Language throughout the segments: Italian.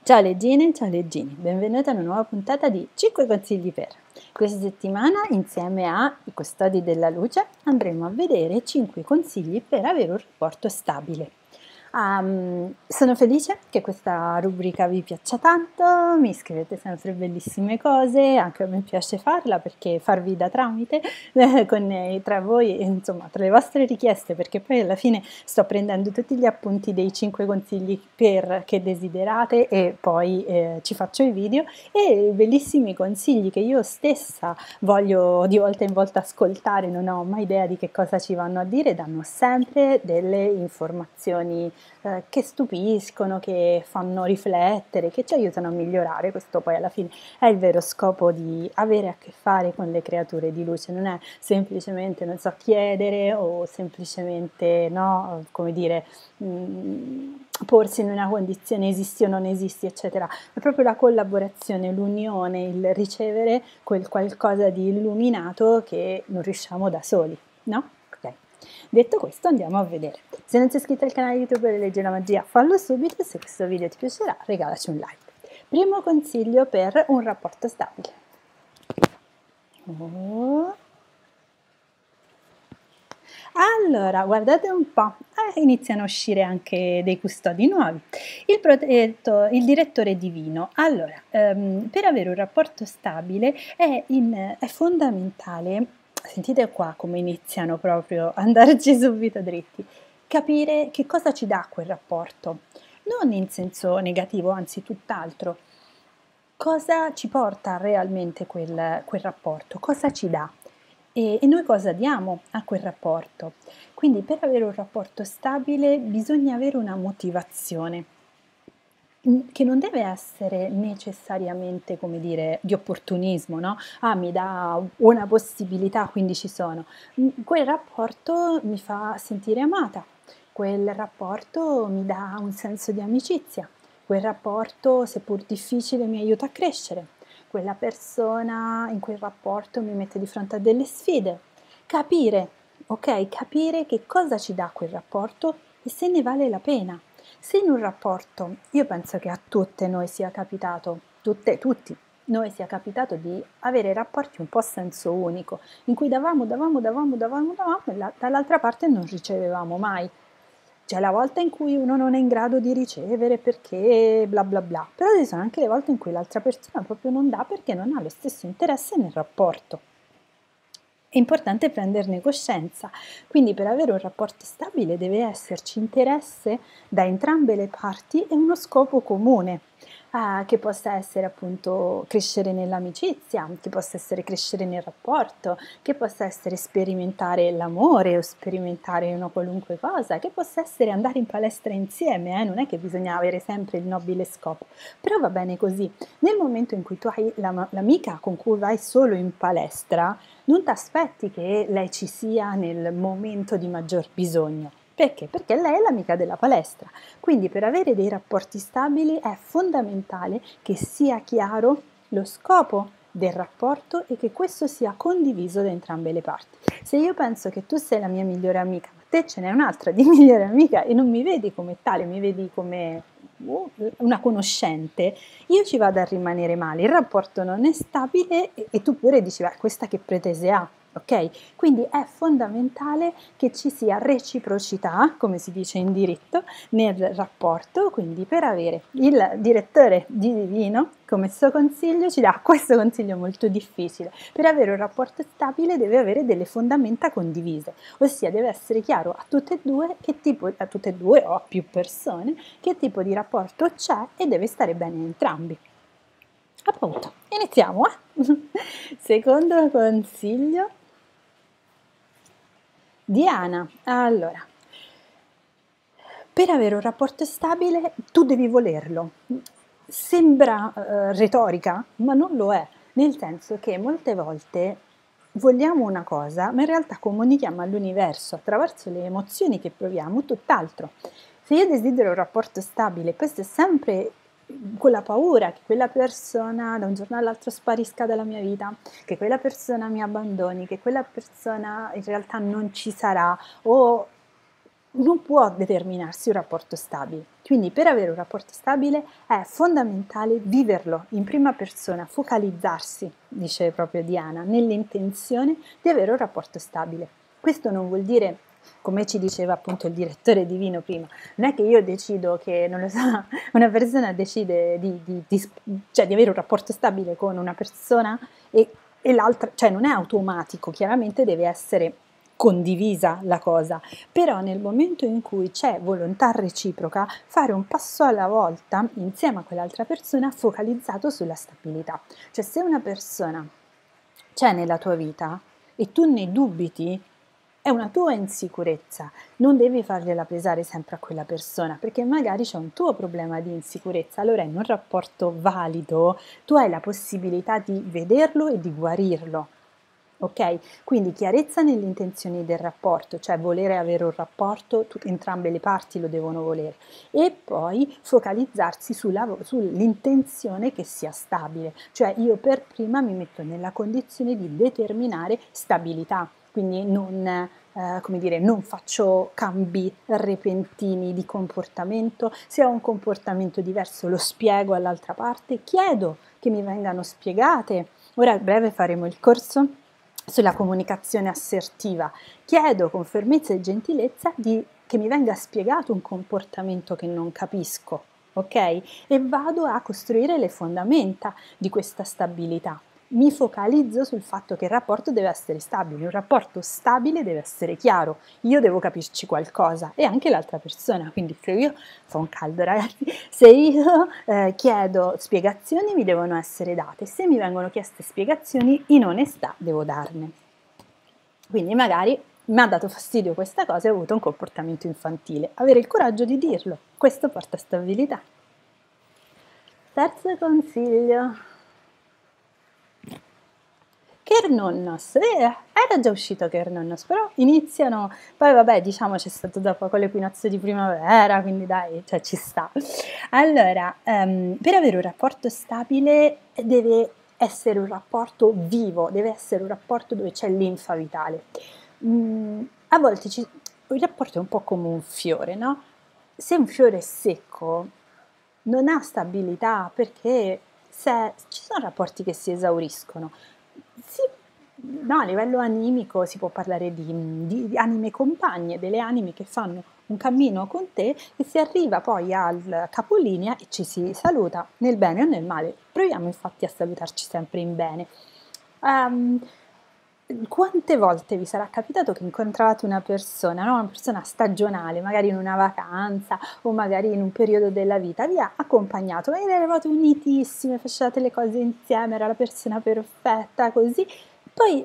Ciao leggini, benvenuti a una nuova puntata di 5 consigli per. Questa settimana insieme ai custodi della luce andremo a vedere 5 consigli per avere un rapporto stabile. Sono felice che questa rubrica vi piaccia tanto, mi scrivete sempre bellissime cose, anche a me piace farla perché farvi da tramite tra voi, insomma tra le vostre richieste, perché poi alla fine sto prendendo tutti gli appunti dei 5 consigli che desiderate e poi ci faccio i video e bellissimi consigli che io stessa voglio di volta in volta ascoltare, non ho mai idea di che cosa ci vanno a dire, danno sempre delle informazioni che stupiscono, che fanno riflettere, che ci aiutano a migliorare. Questo poi alla fine è il vero scopo di avere a che fare con le creature di luce, non è semplicemente, non so, chiedere o semplicemente, no, come dire, porsi in una condizione esisti o non esisti, eccetera. È proprio la collaborazione, l'unione, il ricevere quel qualcosa di illuminato che non riusciamo da soli, no? Ok. Detto questo andiamo a vedere. Se non sei iscritto al canale YouTube per Legge la Magia, fallo subito e se questo video ti piacerà regalaci un like. Primo consiglio per un rapporto stabile. Allora, guardate un po', iniziano a uscire anche dei custodi nuovi. Il direttore divino. Allora, per avere un rapporto stabile è fondamentale, sentite qua come iniziano proprio ad andarci subito dritti, capire che cosa ci dà quel rapporto, non in senso negativo, anzi tutt'altro. Cosa ci porta realmente quel rapporto? Cosa ci dà? E noi cosa diamo a quel rapporto? Quindi per avere un rapporto stabile bisogna avere una motivazione che non deve essere necessariamente, come dire, di opportunismo, no? Ah, mi dà una possibilità, quindi ci sono. Quel rapporto mi fa sentire amata, quel rapporto mi dà un senso di amicizia, quel rapporto, seppur difficile, mi aiuta a crescere, quella persona in quel rapporto mi mette di fronte a delle sfide. Capire, ok? Capire che cosa ci dà quel rapporto e se ne vale la pena. Se in un rapporto, io penso che a tutte noi sia capitato, tutti noi sia capitato di avere rapporti un po' a senso unico, in cui davamo e dall'altra parte non ricevevamo mai. C'è la volta in cui uno non è in grado di ricevere perché bla bla bla, però ci sono anche le volte in cui l'altra persona proprio non dà perché non ha lo stesso interesse nel rapporto. È importante prenderne coscienza, quindi per avere un rapporto stabile deve esserci interesse da entrambe le parti e uno scopo comune, che possa essere appunto crescere nell'amicizia, che possa essere crescere nel rapporto, che possa essere sperimentare l'amore o sperimentare una qualunque cosa, che possa essere andare in palestra insieme, non è che bisogna avere sempre il nobile scopo, però va bene così. Nel momento in cui tu hai l'amica con cui vai solo in palestra, non ti aspetti che lei ci sia nel momento di maggior bisogno. Perché? Perché lei è l'amica della palestra. Quindi per avere dei rapporti stabili è fondamentale che sia chiaro lo scopo del rapporto e che questo sia condiviso da entrambe le parti. Se io penso che tu sei la mia migliore amica, ma te ce n'è un'altra di migliore amica e non mi vedi come tale, mi vedi come una conoscente, io ci vado a rimanere male, il rapporto non è stabile e tu pure dici, beh, questa che pretese ha, ok? Quindi è fondamentale che ci sia reciprocità, come si dice in diritto, nel rapporto, quindi per avere il direttore di divino come suo consiglio ci dà questo consiglio molto difficile. Per avere un rapporto stabile deve avere delle fondamenta condivise, ossia deve essere chiaro a tutte e due che tipo, a tutte e due o a più persone, che tipo di rapporto c'è e deve stare bene entrambi. Appunto, iniziamo. Secondo consiglio. Diana, allora, per avere un rapporto stabile tu devi volerlo. Sembra retorica, ma non lo è, nel senso che molte volte vogliamo una cosa, ma in realtà comunichiamo all'universo attraverso le emozioni che proviamo tutt'altro. Se io desidero un rapporto stabile, questo è sempre con la paura che quella persona da un giorno all'altro sparisca dalla mia vita, che quella persona mi abbandoni, che quella persona in realtà non ci sarà o non può determinarsi un rapporto stabile. Quindi per avere un rapporto stabile è fondamentale viverlo in prima persona, focalizzarsi, dice proprio Diana, nell'intenzione di avere un rapporto stabile. Questo non vuol dire, come ci diceva appunto il direttore divino prima, non è che io decido che, non lo so, una persona decide cioè di avere un rapporto stabile con una persona e l'altra, cioè non è automatico, chiaramente deve essere condivisa la cosa, però nel momento in cui c'è volontà reciproca, fare un passo alla volta insieme a quell'altra persona focalizzato sulla stabilità. Cioè se una persona c'è nella tua vita e tu ne dubiti, è una tua insicurezza, non devi fargliela pesare sempre a quella persona, perché magari c'è un tuo problema di insicurezza, allora in un rapporto valido tu hai la possibilità di vederlo e di guarirlo. Ok? Quindi chiarezza nelle intenzioni del rapporto, cioè volere avere un rapporto, entrambe le parti lo devono volere, e poi focalizzarsi sull'intenzione che sia stabile, cioè io per prima mi metto nella condizione di determinare stabilità, quindi come dire, non faccio cambi repentini di comportamento, se ho un comportamento diverso lo spiego all'altra parte, chiedo che mi vengano spiegate. Ora a breve faremo il corso sulla comunicazione assertiva. Chiedo con fermezza e gentilezza che mi venga spiegato un comportamento che non capisco, ok? E vado a costruire le fondamenta di questa stabilità. Mi focalizzo sul fatto che il rapporto deve essere stabile, un rapporto stabile deve essere chiaro, io devo capirci qualcosa e anche l'altra persona, quindi se io, fa un caldo ragazzi, se io chiedo spiegazioni mi devono essere date, se mi vengono chieste spiegazioni in onestà devo darne. Quindi magari mi ha dato fastidio questa cosa e ho avuto un comportamento infantile, avere il coraggio di dirlo, questo porta stabilità. Terzo consiglio. Kernonnos, era già uscito Kernonnos, però iniziano, poi vabbè diciamo c'è stato da poco l'equinozio di primavera, quindi dai, cioè ci sta. Allora, per avere un rapporto stabile deve essere un rapporto vivo, deve essere un rapporto dove c'è linfa vitale. A volte il rapporto è un po' come un fiore, no? Se un fiore è secco, non ha stabilità perché ci sono rapporti che si esauriscono. Sì, no, a livello animico si può parlare di anime compagne, delle anime che fanno un cammino con te e si arriva poi al capolinea e ci si saluta nel bene o nel male. Proviamo infatti a salutarci sempre in bene. Um, Quante volte vi sarà capitato che incontravate una persona, no? Una persona stagionale, magari in una vacanza o magari in un periodo della vita, vi ha accompagnato, magari eravate unitissime, facevate le cose insieme, era la persona perfetta, così, poi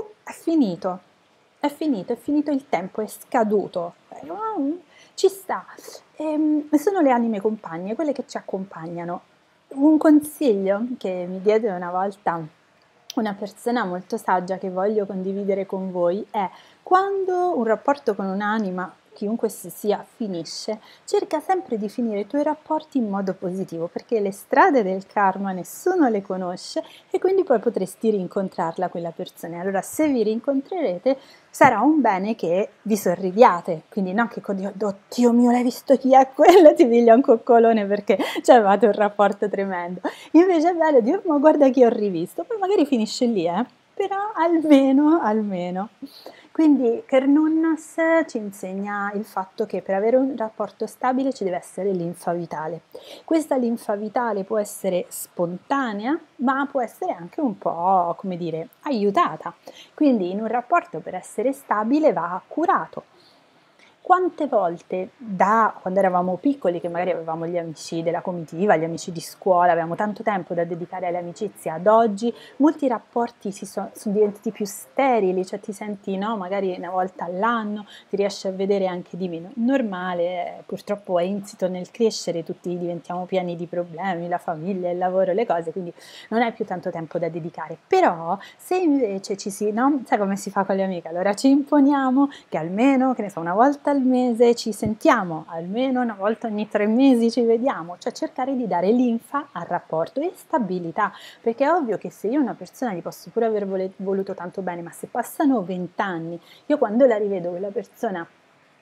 è finito il tempo, è scaduto, ci sta. Sono le anime compagne, quelle che ci accompagnano. Un consiglio che mi diede una volta una persona molto saggia che voglio condividere con voi è: quando un rapporto con un'anima, chiunque sia, finisce, cerca sempre di finire i tuoi rapporti in modo positivo, perché le strade del karma nessuno le conosce e quindi poi potresti rincontrarla quella persona. Allora se vi rincontrerete sarà un bene che vi sorridiate, quindi non che oddio mio, l'hai visto chi è quello, ti piglia un coccolone perché avevate un rapporto tremendo. Invece è bello dire, ma guarda chi ho rivisto, poi magari finisce lì, però almeno. Quindi Kernunnas ci insegna il fatto che per avere un rapporto stabile ci deve essere linfa vitale. Questa linfa vitale può essere spontanea, ma può essere anche un po', come dire, aiutata. Quindi in un rapporto per essere stabile va curato. Quante volte da quando eravamo piccoli, che magari avevamo gli amici della comitiva, gli amici di scuola, avevamo tanto tempo da dedicare alle amicizie, ad oggi molti rapporti sono diventati più sterili, cioè ti senti, no, magari una volta all'anno, ti riesci a vedere anche di meno. Normale, purtroppo è insito nel crescere, tutti diventiamo pieni di problemi, la famiglia, il lavoro, le cose, quindi non hai più tanto tempo da dedicare. Però se invece no, sai come si fa con le amiche, allora ci imponiamo che almeno, che ne so, una volta al mese ci sentiamo, almeno una volta ogni 3 mesi ci vediamo, cioè cercare di dare linfa al rapporto e stabilità, perché è ovvio che se io una persona gli posso pure aver voluto tanto bene, ma se passano 20 anni, io quando la rivedo quella persona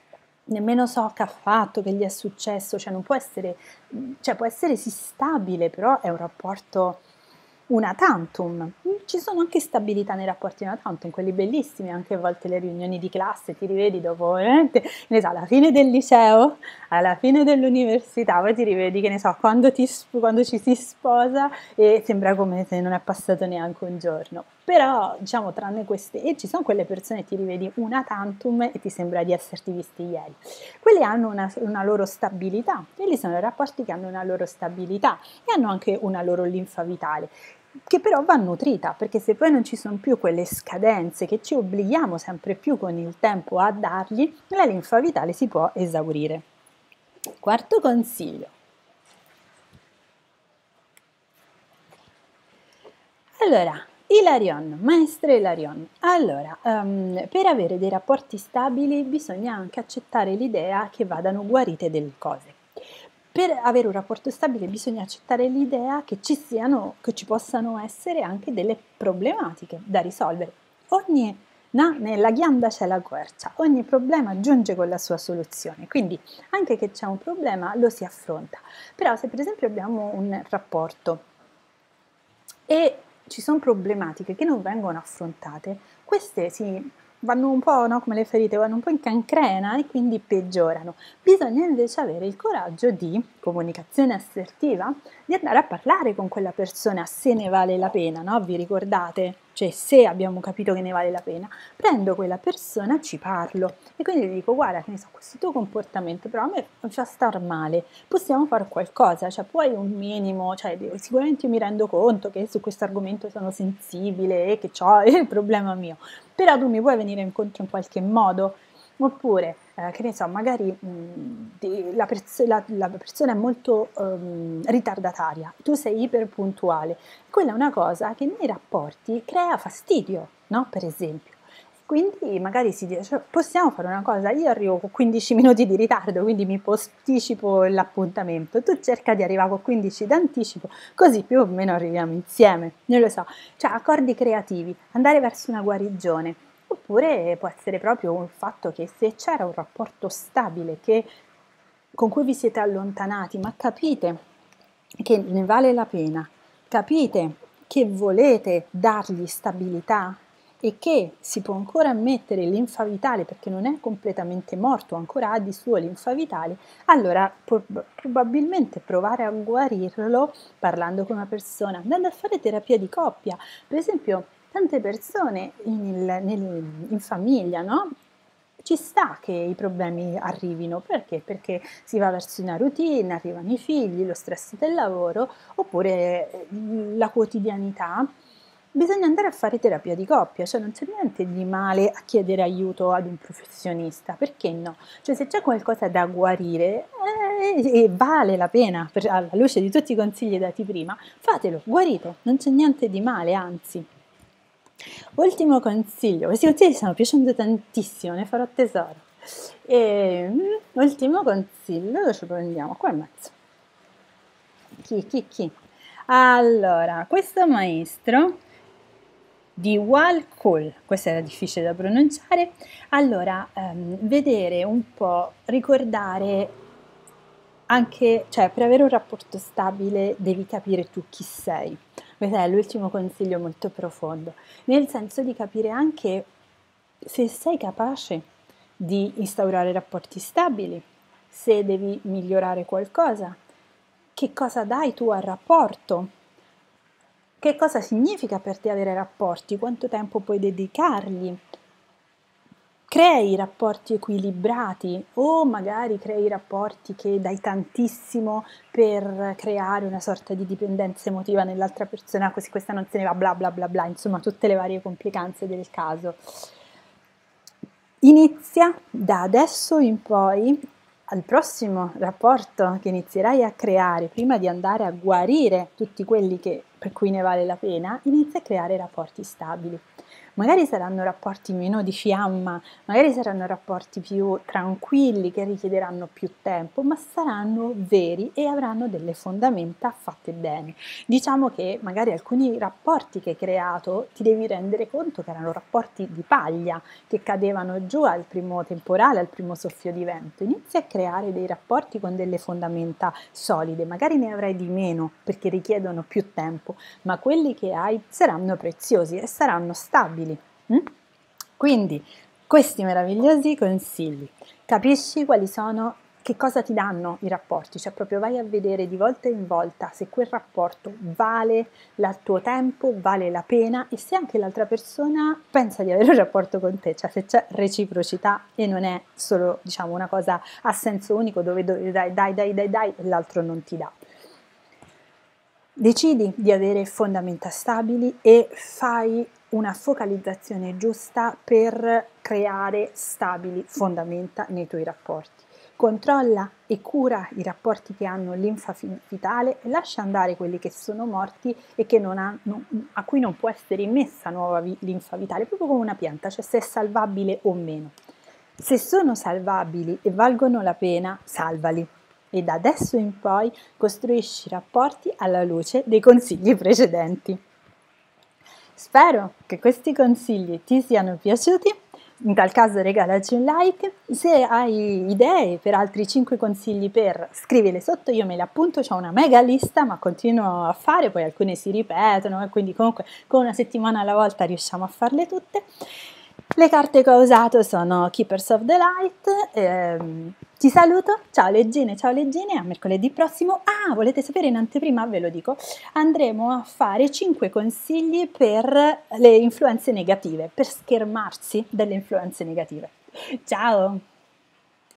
nemmeno so che ha fatto, che gli è successo, cioè non può essere, cioè può essere sì stabile, però è un rapporto una tantum. Ci sono anche stabilità nei rapporti una tantum, quelli bellissimi, anche a volte le riunioni di classe, ti rivedi dopo veramente, ne so, alla fine del liceo, alla fine dell'università, poi ti rivedi, che ne so, quando ci si sposa e sembra come se non è passato neanche un giorno. Però, diciamo, tranne queste, e ci sono quelle persone che ti rivedi una tantum e ti sembra di esserti visti ieri. Quelli hanno una loro stabilità, quelli sono i rapporti che hanno una loro stabilità e hanno anche una loro linfa vitale, che però va nutrita, perché se poi non ci sono più quelle scadenze che ci obblighiamo sempre più con il tempo a dargli, la linfa vitale si può esaurire. Quarto consiglio. Allora, Hilarion, maestra Hilarion. Allora, per avere dei rapporti stabili bisogna anche accettare l'idea che vadano guarite delle cose. Per avere un rapporto stabile bisogna accettare l'idea che ci possano essere anche delle problematiche da risolvere. Nella ghianda c'è la quercia, ogni problema giunge con la sua soluzione, quindi anche che c'è un problema lo si affronta. Però se per esempio abbiamo un rapporto e ci sono problematiche che non vengono affrontate, queste vanno un po', no, come le ferite, vanno un po' in cancrena e quindi peggiorano. Bisogna invece avere il coraggio di comunicazione assertiva, di andare a parlare con quella persona se ne vale la pena, no? Vi ricordate? Cioè, se abbiamo capito che ne vale la pena, prendo quella persona, ci parlo e quindi gli dico: guarda, che ne so, questo tuo comportamento però a me fa star male, possiamo fare qualcosa, cioè puoi un minimo, cioè sicuramente io mi rendo conto che su questo argomento sono sensibile e che ho il problema mio, però tu mi puoi venire incontro in qualche modo? Oppure, che ne so, magari la persona è molto ritardataria, tu sei iperpuntuale. Quella è una cosa che nei rapporti crea fastidio, no? Per esempio. Quindi magari si dice: cioè, possiamo fare una cosa, io arrivo con 15 minuti di ritardo, quindi mi posticipo l'appuntamento, tu cerca di arrivare con 15 d'anticipo, così più o meno arriviamo insieme, non lo so. Cioè accordi creativi, andare verso una guarigione. Oppure può essere proprio il fatto che se c'era un rapporto stabile con cui vi siete allontanati, ma capite che ne vale la pena, capite che volete dargli stabilità e che si può ancora mettere linfa vitale perché non è completamente morto, ancora ha di suo linfa vitale, allora probabilmente provare a guarirlo parlando con una persona, andando a fare terapia di coppia. Per esempio, tante persone in famiglia, no? Ci sta che i problemi arrivino, perché? Perché si va verso una routine, arrivano i figli, lo stress del lavoro, oppure la quotidianità. Bisogna andare a fare terapia di coppia, cioè non c'è niente di male a chiedere aiuto ad un professionista, perché no? Cioè se c'è qualcosa da guarire e vale la pena, alla luce di tutti i consigli dati prima, fatelo, guarite, non c'è niente di male, anzi. Ultimo consiglio, questi consigli stanno piacendo tantissimo, ne farò tesoro. Ultimo consiglio, dove ce lo prendiamo? Qua in mezzo. Chi? Allora, questo maestro di Walcol, questo era difficile da pronunciare, allora, vedere un po', ricordare anche, cioè per avere un rapporto stabile devi capire tu chi sei. Questo è l'ultimo consiglio molto profondo, nel senso di capire anche se sei capace di instaurare rapporti stabili, se devi migliorare qualcosa, che cosa dai tu al rapporto, che cosa significa per te avere rapporti, quanto tempo puoi dedicargli. Crei rapporti equilibrati o magari crei rapporti che dai tantissimo per creare una sorta di dipendenza emotiva nell'altra persona, così questa non se ne va, bla bla bla bla, insomma tutte le varie complicanze del caso. Inizia da adesso in poi, al prossimo rapporto che inizierai a creare, prima di andare a guarire tutti quelli per cui ne vale la pena, inizia a creare rapporti stabili. magari saranno rapporti meno di fiamma, magari saranno rapporti più tranquilli che richiederanno più tempo, ma saranno veri e avranno delle fondamenta fatte bene. Diciamo che magari alcuni rapporti che hai creato ti devi rendere conto che erano rapporti di paglia, che cadevano giù al primo temporale, al primo soffio di vento. Inizi a creare dei rapporti con delle fondamenta solide, magari ne avrai di meno perché richiedono più tempo, ma quelli che hai saranno preziosi e saranno stabili. Quindi questi meravigliosi consigli, capisci quali sono, che cosa ti danno i rapporti, cioè proprio vai a vedere di volta in volta se quel rapporto vale il tuo tempo, vale la pena e se anche l'altra persona pensa di avere un rapporto con te, cioè se c'è reciprocità e non è solo, diciamo, una cosa a senso unico dove dai e l'altro non ti dà. Decidi di avere fondamenta stabili e fai una focalizzazione giusta per creare stabili fondamenta nei tuoi rapporti. Controlla e cura i rapporti che hanno linfa vitale e lascia andare quelli che sono morti e che a cui non può essere immessa nuova linfa vitale, proprio come una pianta, cioè se è salvabile o meno. Se sono salvabili e valgono la pena, salvali. E da adesso in poi costruisci rapporti alla luce dei consigli precedenti. Spero che questi consigli ti siano piaciuti, in tal caso regalaci un like, se hai idee per altri 5 consigli scrivile sotto, io me le appunto, ho una mega lista ma continuo a fare, poi alcune si ripetono e quindi comunque con una settimana alla volta riusciamo a farle tutte. Le carte che ho usato sono Keepers of the Light, ti saluto, ciao leggine, a mercoledì prossimo. Ah, volete sapere in anteprima? Ve lo dico, andremo a fare 5 consigli per le influenze negative, per schermarsi dalle influenze negative. Ciao!